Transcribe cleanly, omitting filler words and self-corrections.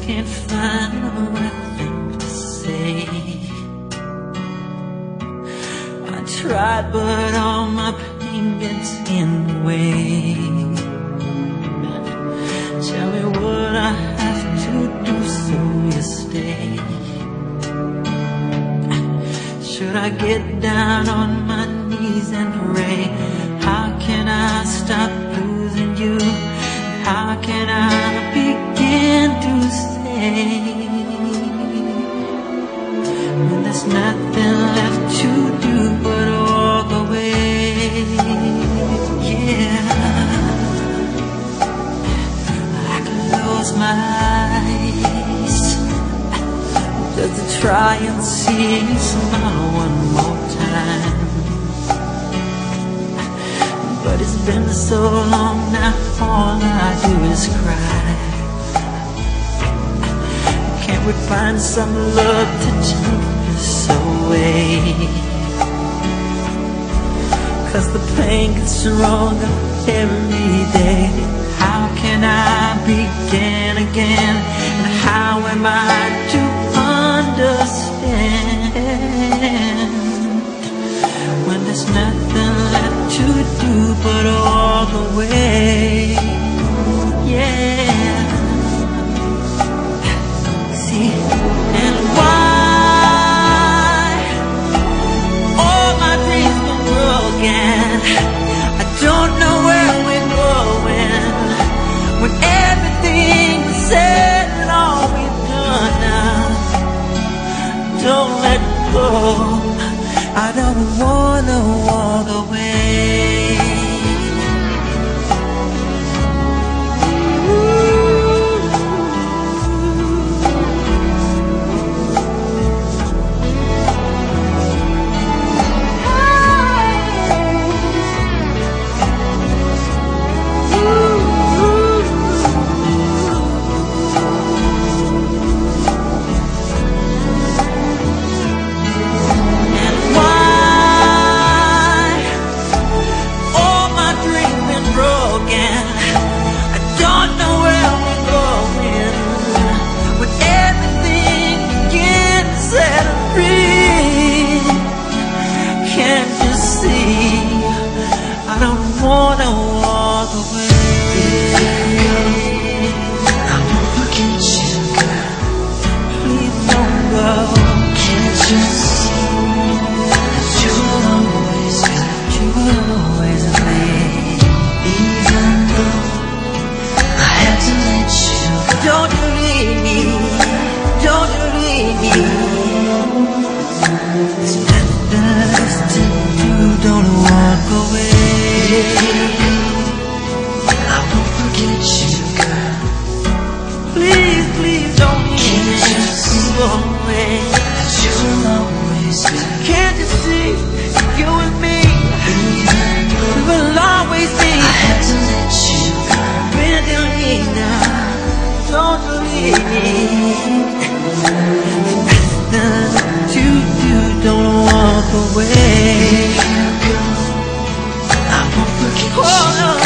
can't find the right thing to say. I tried, but all my pain gets in the way. Tell me what I have to do so you stay. Should I get down on my knees and pray? How can I stop losing you? How can I begin to say when there's nothing left to do but walk away? Yeah, I can close my eyes just to try and see you smile one more time. But it's been so long now, all I do is cry. Can't we find some love to take this away? 'Cause the pain gets stronger every day. How can I begin again? And how am I to understand when there's nothing left to do but walk away? Yeah. See, and why all my dreams were broken? I don't know where we're going when everything is said and all we've done now. Don't let go, I don't wanna walk away. I don't wanna walk away. I won't forget you, girl. Please don't go. Can't you see that you will always be, you will always be? Even though I had to let you go. Don't you leave me, don't you leave me. There's nothing left to do, don't walk away. I won't forget you, girl. Please, please don't leave me. Can't you see that you will always be? Can't you see you and me? We will always be. I had to let you go. Really now, don't leave me. Nothing to do, don't walk away. I won't forget you.